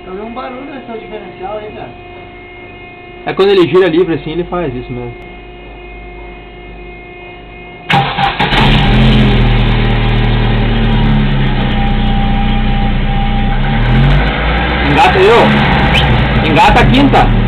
Eu vi um barulho nesse seu diferencial aí, cara. É quando ele gira livre assim, ele faz isso mesmo. Engata eu. Engata a quinta.